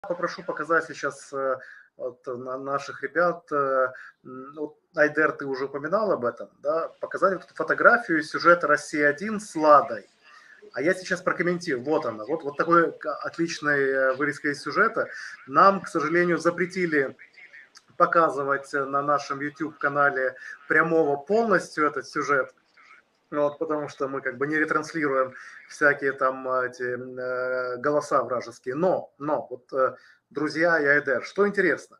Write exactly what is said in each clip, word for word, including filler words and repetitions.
Попрошу показать сейчас э, вот, на наших ребят. э, м, вот, Айдер, ты уже упоминал об этом, да? Показать вот эту фотографию сюжета «Россия один» с Ладой. А я сейчас прокомментирую. Вот она. Вот, вот такой к- отличной э, вырезка из сюжета. Нам, к сожалению, запретили показывать э, на нашем YouTube-канале прямого полностью этот сюжет. Вот, потому что мы как бы не ретранслируем всякие там э, эти э, голоса вражеские. Но, но, вот, э, друзья и Айдер, что интересно,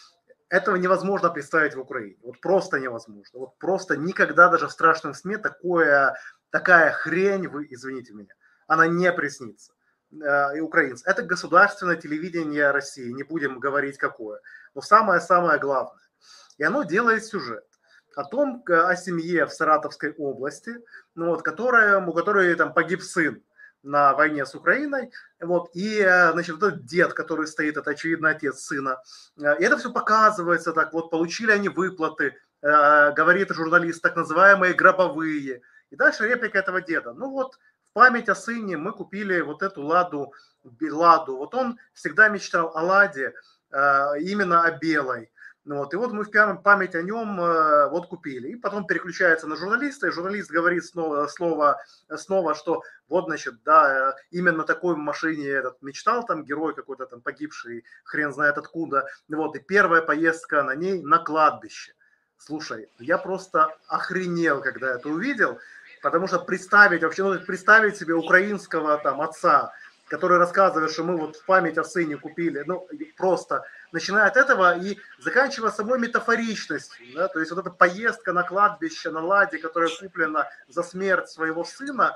этого невозможно представить в Украине. Вот просто невозможно. Вот просто никогда даже в страшном сне такое, такая хрень, вы извините меня, она не приснится. Э, И украинцы. Это государственное телевидение России, не будем говорить какое. Но самое-самое главное. И оно делает сюжет о том, о семье в Саратовской области, ну вот, которая, у которой там погиб сын на войне с Украиной, вот, и, значит, вот этот дед, который стоит, это, очевидно, отец сына, и это все показывается так, вот, получили они выплаты, говорит журналист, так называемые гробовые, и дальше реплика этого деда, ну вот, в память о сыне мы купили вот эту ладу, ладу, вот он всегда мечтал о ладе, именно о белой, ну вот, и вот мы в память о нем э, вот купили. И потом переключается на журналиста, и журналист говорит снова, слово, снова, что вот, значит, да, э, именно такой машине этот мечтал там герой какой-то там погибший, хрен знает откуда. Вот, и первая поездка на ней на кладбище. Слушай, я просто охренел, когда это увидел, потому что представить, вообще, ну, представить себе украинского там отца, который рассказывает, что мы вот в память о сыне купили, ну, просто начиная от этого и заканчивая самой метафоричностью, да, то есть вот эта поездка на кладбище, на ладе, которая куплена за смерть своего сына,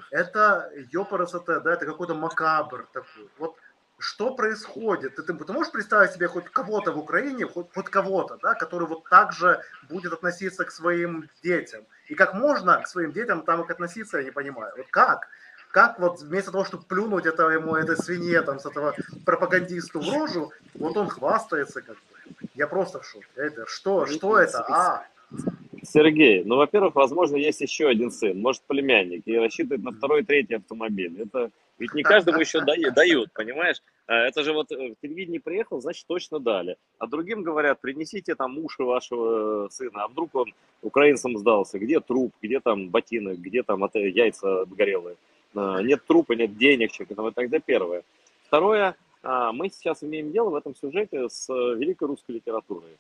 это ёпарасоте, да, это какой-то макабр такой. Вот что происходит? Ты, ты можешь представить себе хоть кого-то в Украине, хоть, хоть кого-то, да, который вот так же будет относиться к своим детям? И как можно к своим детям там их относиться, я не понимаю. Вот как? Как вот вместо того, чтобы плюнуть это ему, этой свинье, там, с этого пропагандисту в рожу, вот он хвастается как бы. Я просто в шоке. Это, что, что это? А, Сергей, ну, во-первых, возможно, есть еще один сын, может, племянник, и рассчитывает на второй, третий автомобиль. Это ведь не каждому еще дают, понимаешь? А это же вот в телевидении приехал, значит, точно дали. А другим говорят, принесите там уши вашего сына, а вдруг он украинцам сдался. Где труп, где там ботинок, где там от- яйца горелые. А, Нет трупа, нет денег, и тогда первое. Второе, а, мы сейчас имеем дело в этом сюжете с великой русской литературой.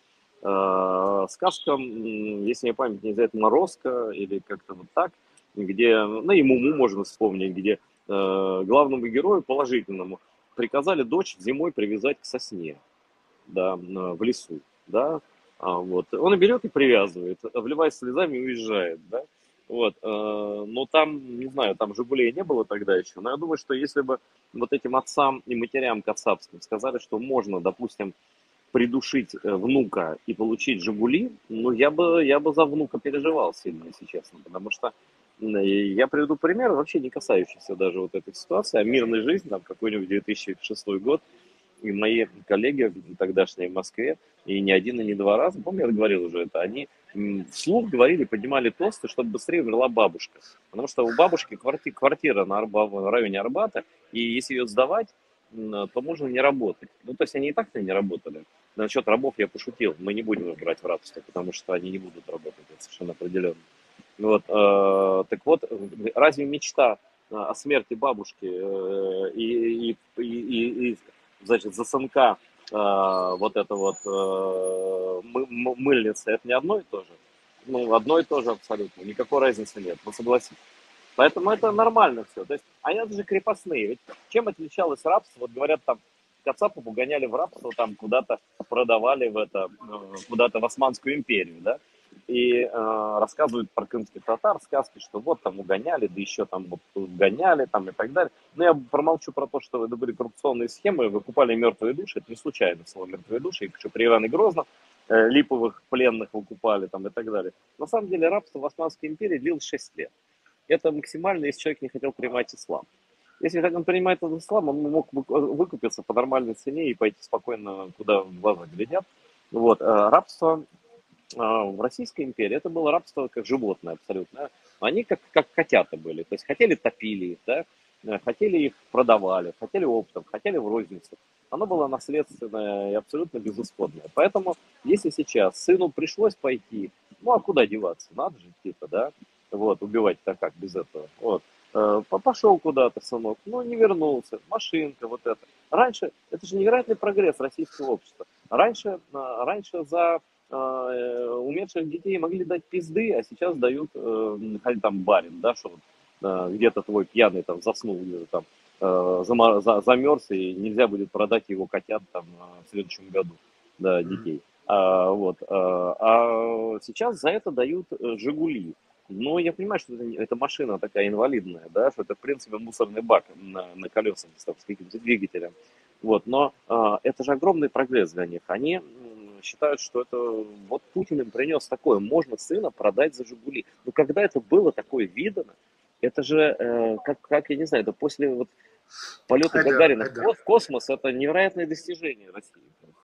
Э, сказкам, м, если мне память не изменяет, «Морозко» или как-то вот так, где, ну и «Муму» можно вспомнить, где э, главному герою положительному приказали дочь зимой привязать к сосне, да, на- в лесу, да, а, вот. Он и берет и привязывает, вливаясь слезами и уезжает, да, вот, э, но там, не знаю, там «Жигулей» не было тогда еще, но я думаю, что если бы вот этим отцам и матерям кацапским сказали, что можно, допустим, придушить э, внука и получить «Жигули», ну, я бы, я бы за внука переживал сильно, если честно, потому что м, и я приведу пример, вообще не касающийся даже вот этой ситуации, а мирной жизни, там, какой-нибудь две тысячи шестой год, и мои коллеги тогдашние в Москве, и не один, и не два раза, помню, я говорил уже это, они м, вслух говорили, поднимали тосты, чтобы быстрее умерла бабушка. Потому что у бабушки кварти- квартира на Арба- в районе Арбата, и если ее сдавать, м, то можно не работать. Ну, то есть они и так-то не работали. Насчет рабов я пошутил, мы не будем их брать в рабство, потому что они не будут работать, это совершенно определенно. Вот, э, так вот, разве мечта э, о смерти бабушки э, и, и, и, и, и, значит, за сынка э, вот это вот э, мы- м- мыльница, это не одно и то же? Ну, одно и то же абсолютно, никакой разницы нет, ну согласитесь. Поэтому это нормально все. То есть, они это же крепостные. Ведь чем отличалось рабство? Вот говорят, там Кацапов угоняли в рабство, там куда-то продавали в это, э, куда-то в Османскую империю, да? И э, рассказывают про крымских татар сказки, что вот там угоняли, да еще там вот угоняли, там и так далее. Но я промолчу про то, что это были коррупционные схемы, выкупали мертвые души, это не случайно слово мертвые души, их еще при Иване Грозном э, липовых пленных выкупали там и так далее. На самом деле рабство в Османской империи длилось шесть лет. Это максимально, если человек не хотел принимать ислам. Если он принимает этот ислам, он мог выкупиться по нормальной цене и пойти спокойно, куда глаза глядят. Вот. А рабство а, в Российской империи, это было рабство как животное абсолютно. Они как, как котята были. То есть хотели топили их, да? Хотели их продавали, хотели оптом, хотели в розницу. оно было наследственное и абсолютно безысходное. Поэтому, если сейчас сыну пришлось пойти, ну а куда деваться? Надо же идти-то, да? Вот, убивать-то как без этого? Вот. Э, по- Пошел куда-то, сынок, ну не вернулся, машинка, вот это. Раньше, это же невероятный прогресс российского общества. Раньше, а, раньше за э, умерших детей могли дать пизды, а сейчас дают, э, хоть там барин, да, что вот, э, где-то твой пьяный там заснул, где-то там э, зама- за- замерз, и нельзя будет продать его котят там э, в следующем году, да, Мгм. детей. А, вот, а, а сейчас за это дают э, «Жигули». Но я понимаю, что это, не- это машина такая инвалидная, да, что это, в принципе, мусорный бак на, на колесах там, с каким-то двигателем. Вот, но а, это же огромный прогресс для них. Они м, считают, что это вот Путин им принес такое, можно сына продать за «Жигули». Но когда это было такое видано, это же, э, как, как, я не знаю, это после вот полета Айдар, Гагарина в Айдар. ко- в космос, это невероятное достижение России.